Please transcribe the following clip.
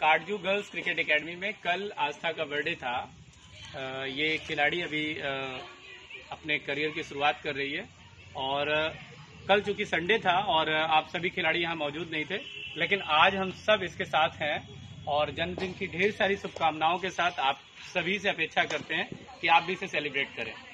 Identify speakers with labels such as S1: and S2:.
S1: Katju girls cricket academy में कल आस्था का बर्थडे था। ये खिलाड़ी अभी अपने करियर की शुरुआत कर रही है और कल चूंकि संडे था और आप सभी खिलाड़ी यहाँ मौजूद नहीं थे, लेकिन आज हम सब इसके साथ हैं और जन्मदिन की ढेर सारी शुभकामनाओं के साथ आप सभी से अपेक्षा करते हैं कि आप भी इसे सेलिब्रेट करें।